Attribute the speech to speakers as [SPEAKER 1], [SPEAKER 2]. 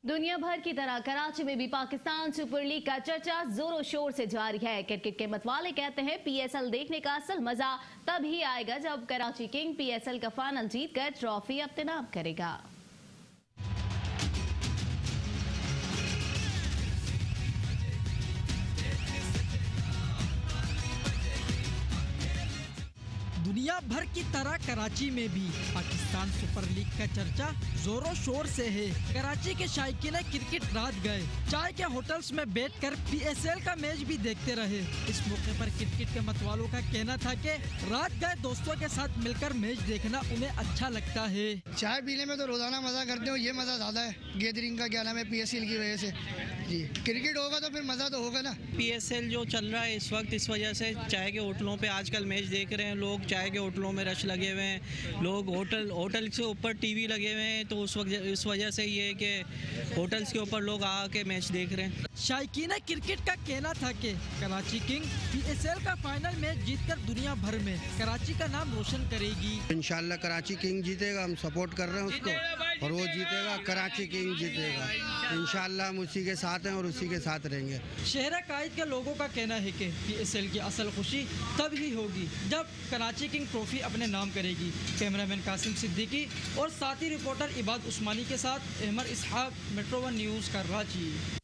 [SPEAKER 1] दुनिया भर की तरह कराची में भी पाकिस्तान सुपर लीग का चर्चा जोरों शोर से जारी है। क्रिकेट के मतवाले कहते हैं पीएसएल देखने का असल मजा तभी आएगा जब कराची किंग पीएसएल का फाइनल जीतकर ट्रॉफी अपने नाम करेगा।
[SPEAKER 2] दुनिया भर की तरह कराची में भी पाकिस्तान सुपर लीग का चर्चा जोरों शोर से है। कराची के शायकीन क्रिकेट रात गए चाय के होटल्स में बैठकर पीएसएल का मैच भी देखते रहे। इस मौके पर क्रिकेट के मतवालों का कहना था कि रात गए दोस्तों के साथ मिलकर मैच देखना उन्हें अच्छा लगता है।
[SPEAKER 3] चाय पीने में तो रोजाना मजा करते हो, ये मजा ज्यादा है गैदरिंग का, क्या नाम है, पीएसएल की वजह से। जी क्रिकेट होगा तो फिर मजा तो होगा ना।
[SPEAKER 4] पीएसएल जो चल रहा है इस वक्त, इस वजह से चाय के होटलों पे आजकल मैच देख रहे हैं लोग। चाय के होटलों में रश लगे हुए हैं, लोग होटल से ऊपर टीवी लगे हुए हैं, तो इस वजह से ये है कि होटल्स के ऊपर लोग आके मैच देख रहे हैं।
[SPEAKER 2] शायकीन क्रिकेट का कहना था कि कराची किंग पीएसएल का फाइनल मैच जीतकर दुनिया भर में कराची का नाम रोशन करेगी।
[SPEAKER 5] इंशाल्लाह कराची किंग जीतेगा, हम सपोर्ट कर रहे हैं उसको, और वो जीतेगा, कराची किंग जीतेगा। इंशाल्लाह हम उसी के साथ हैं और उसी के साथ रहेंगे।
[SPEAKER 2] शहर कायद के लोगों का कहना है कि पीएसएल की असल खुशी तब ही होगी जब कराची किंग ट्रॉफी अपने नाम करेगी। कैमरामैन कासिम सिद्दीकी और साथी रिपोर्टर इबाद उस्मानी के साथ अहमद इसहाक, मेट्रो 1 न्यूज़, कराची।